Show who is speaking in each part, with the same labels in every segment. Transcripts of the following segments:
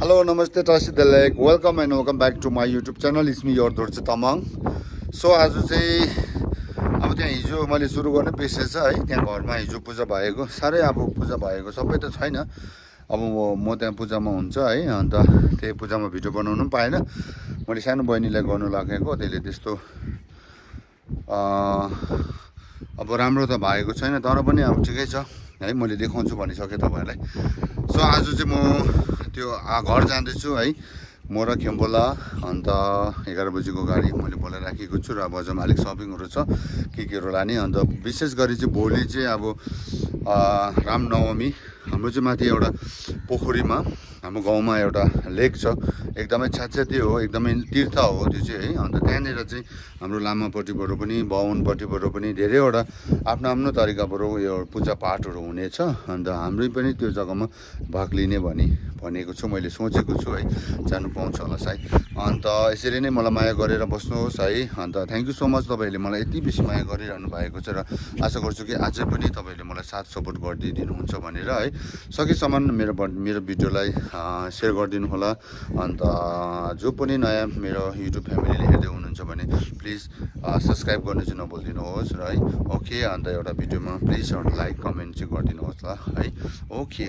Speaker 1: Hello, namaste, Tashi welcome and welcome back to my YouTube channel. It's me, yoldhok tamang. So, आज चाहिँ अब त्यहाँ हिजो मैले सुरु गर्ने विषय छ है त्यहाँ घरमा हिजो पूजा भएको सारै अब पूजा भएको सबै त छैन अब म त्यहाँ पूजामा हुन्छ है अन्त त्यही पूजामा भिडियो बनाउनु पनि पाएन मैले सानो बहिनीलाई गर्नु लागेको त्यसले त्यस्तो अब राम्रो त भएको छैन तर पनि अब ठिकै छ है मैले देखाउँछु भनिसके तपाईहरुलाई सो आज चाहिँ म त्यो घर जाँदैछु है म र खेम्बोला अन्त 11 बजेको गाडी मैले बोलाएर राखेको छु र बजारमा अलिक शपिङहरु छ केहरू लाने अन्त विशेष गरी चाहिँ भोलि चाहिँ अब रामनवमी हाम्रो चाहिँ माथि एउटा पोखरीमा हाम्रो गाउँमा एउटा लेक छ एकदमै छाछ्याते हो एकदमै तीर्थ हो त्यो चाहिँ है अन्त त्यहाँनेर चाहिँ हाम्रो लामापट्टिबाट पनि बाहुनपट्टिबाट पनि धेरैवटा आफ्नो आफ्नो तरिकाबाट यो पूजा पाठहरु हुनेछ अन्त हाम्रो पनि त्यो जग्गामा भाग लिने भनेको छु मैले सोचेको छु है जानु पाउँछ होला सायद अन्त यसरी नै मलाई माया गरेर बस्नुहोस् है अन्त थ्यांक यू सो मच तपाईहरुले मलाई यति बेसी माया गरिरहनु भएको छ र आशा गर्छु कि अझै पनि तपाईहरुले मलाई साथ सपोर्ट गरिदिनुहुन्छ भनेर है सकेसम्म मेरो भिडियोलाई शेयर गरिदिनु होला अन्त जो पनि नयाँ मेरो युट्युब फ्यामिलीले हेर्दै हुनुहुन्छ भने प्लिज सब्स्क्राइब गर्न चाहिँ नभुल्दिनुहोस् र है ओके अन्त एउटा भिडियोमा प्लिज एउटा लाइक कमेन्ट चाहिँ गरिदिनुहोस् ल है ओके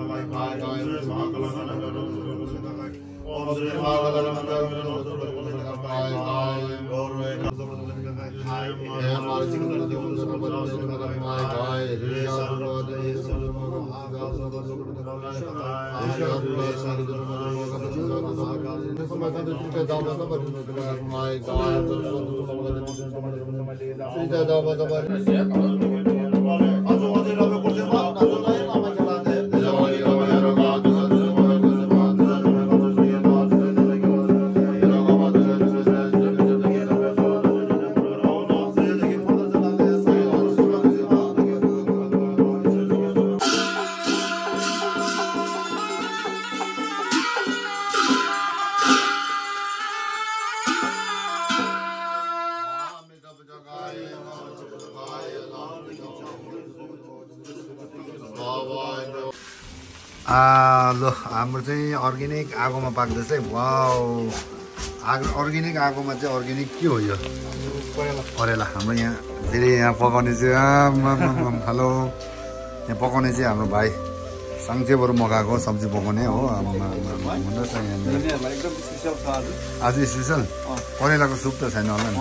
Speaker 1: लो हाम्रो चाहिँ अर्ग्यानिक आगोमा पाक्दैछ है वाउ अर्ग्यानिक आगोमा चाहिँ अर्ग्यानिक के हो यो करेला हाम्रो यहाँ फेरि यहाँ पकाउने चाहिँ हेलो यहाँ पकाउने चाहिँ हाम्रो भाइ साङ्चेबाट मगाएको सब्जी पकाउने हो भन्नुहोस् न यहाँ आज स्पेसल करेलाको सुप त छैन होला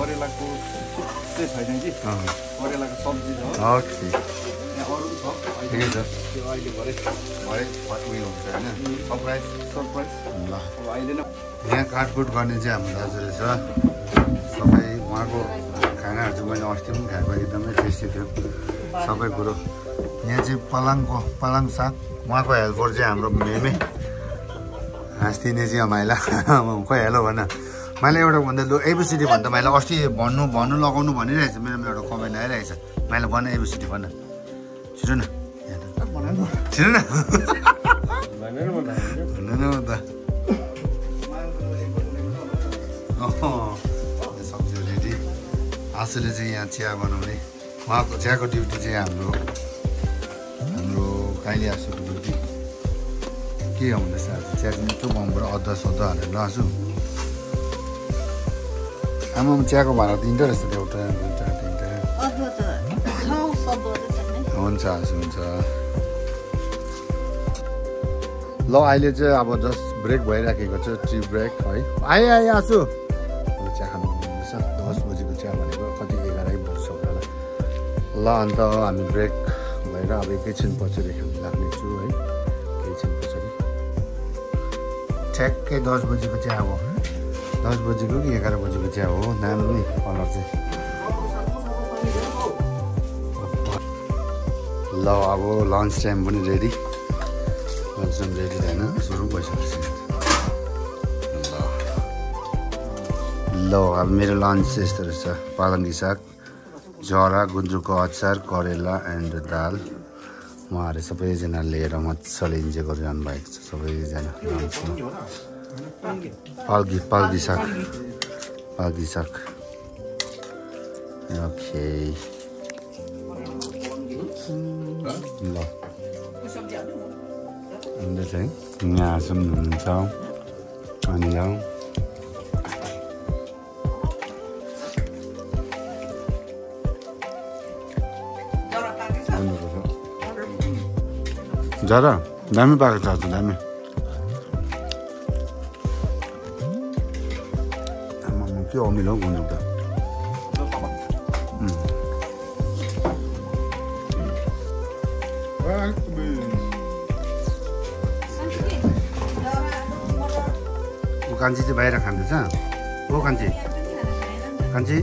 Speaker 1: ओके ठिकै छ यहाँ काटकुट गर्ने चाहिँ हाम्रो दाजु रहेछ सबै उहाँको खानाहरू चाहिँ मैले अस्ति पनि खाएको एकदमै टेस्टी थियो सबै कुरो यहाँ चाहिँ पलाङ साग उहाँको हेल्पर चाहिँ हाम्रो मेमे हाँस्दिने चाहिँ माइला खोइ हेलो भन मैले एउटा भन्दा लु एबिसिडी भन्दा मैले अस्ति भन्नु लगाउनु भनिरहेछ मेरोमा एउटा कमेन्ट आइरहेछ मैले भन एबिसिडी भन छिटो न छिटो न सब्जी रेडी आशुले चाहिँ यहाँ चिया बनाउने उहाँको चियाको ड्युटी चाहिँ हाम्रो काइली आँसुको ड्युटी के हुँदैछ आज चिया चाहिँ मिठो गाउँबाट अदुवा सदुवा हालेर लासु आमा चियाको भाडा दिँदो रहेछ एउटा दुईवटा तिनवटा हुन्छ हुन्छ ल अहिले चाहिँ अब जस्ट ब्रेक भइराखेको छ टी ब्रेक है आए आसु चिया खानु हुँदैछ 10 बजीको चिया भनेको कति 11 बज्छ होला ल अन्त हामी ब्रेक भएर अब एकैछिन पछाडि लाग्नेछु है एकैछिन पछाडि ठ्याक्कै 10 बजीको चिया हो 10 बजीको कि 11 बजीको चिया हो नाम नै कलर चाहिँ ल अब लन्च टाइम पनि रेडी लन्च टाइम रेडी छैन सुरु भइसकेको छ ल अब मेरो लन्च यस्तो रहेछ पालङ्गी साग जरा गुन्द्रुकको अचार करेला एन्ड दाल उहाँहरू सबैजना लिएर मजाले इन्जोय गरिरहनु भएको छ सबैजना पालकी साग ओके ल अन्त चाहिँ यहाँ आसुम हुनुहुन्छ अनि यहाँ जरा दामी पाएको छ आज दामी के अमिलो हौ गुन्द्रुक त कान्छी चाहिँ बाहिर खाँदैछ ओ कान्छी कान्छी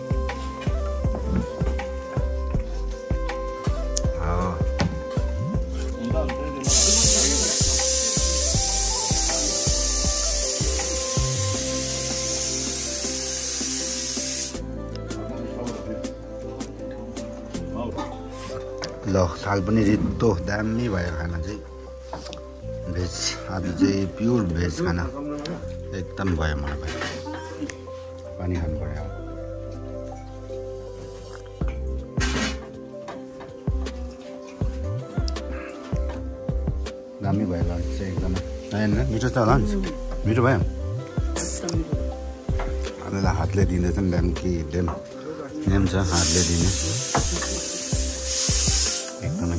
Speaker 1: ल थाल पनि रित्तो दामी भयो खाना चाहिँ भेज आज चाहिँ प्योर भेज खाना एकदम भयो मलाई भाइ पानी खानु पर्यो दामी भयो लन्च चाहिँ एकदमै होइन मिठो छ लन्च मिठो भयो हामीलाई हातले दिँदैछ नि ड्याम कि ड्याम छ हातले दिने एकदमै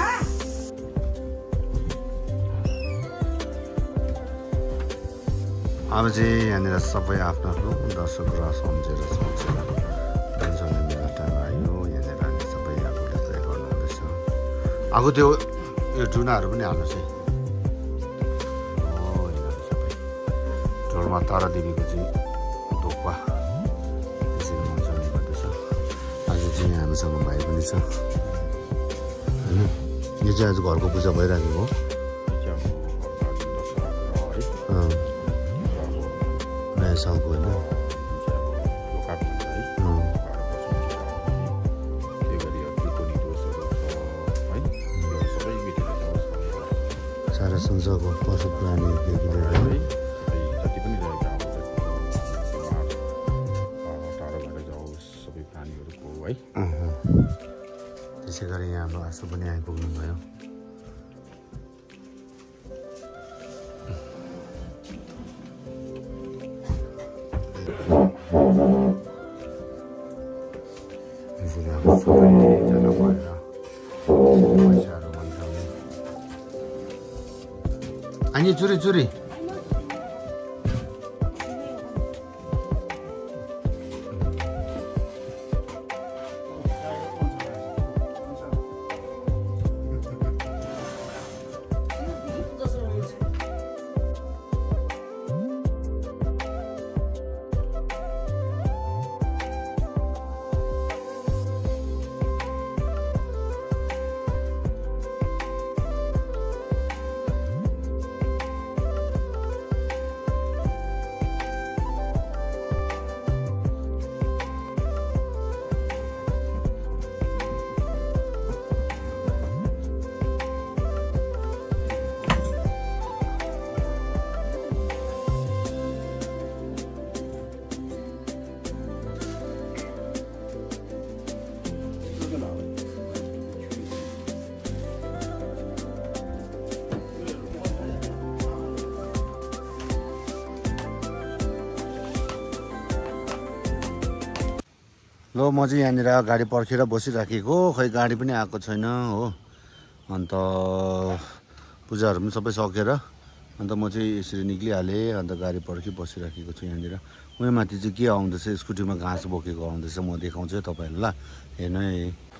Speaker 1: अब चाहिँ यहाँनिर सबै आफ्नो आफ्नो दर्शकहरू सम्झेर टेन्सनले मेला टाइम आयो यहाँनिर हामी सबै आफूले प्रे गर्नु हुँदैछ आगो त्यो यो टुनाहरू पनि हाल्नु चाहिँ हो यिनीहरू सबै डोल्मा तारादेवीको चाहिँ धोक्वा यसरी मजाले गर्दैछ आज चाहिँ हामीसँग भाइ पनि छ होइन यो चाहिँ आज घरको पूजा भइरहेको हो सालको होइन सारा संसारको पशु प्राणीदेखि लिएर
Speaker 2: जति पनि टाढो भएर जाओस् सबै प्राणीहरूको है
Speaker 1: त्यसै गरी यहाँ हाम्रो आशु पनि आइपुग्नु भयो यसरी अब सबैजना भएर पैसाहरू भन्छ अनि चुरी चुरी ल म चाहिँ यहाँनिर गाडी पर्खेर बसिराखेको खै गाडी पनि आएको छैन हो अन्त पूजाहरू पनि सबै सकेर अन्त म चाहिँ यसरी निक्लिहालेँ अन्त गाडी पर्खी बसिराखेको छु यहाँनिर उयो माथि चाहिँ के आउँदैछ स्कुटीमा घाँस बोकेको आउँदैछ म देखाउँछु है तपाईँहरूलाई ल हेर्नु है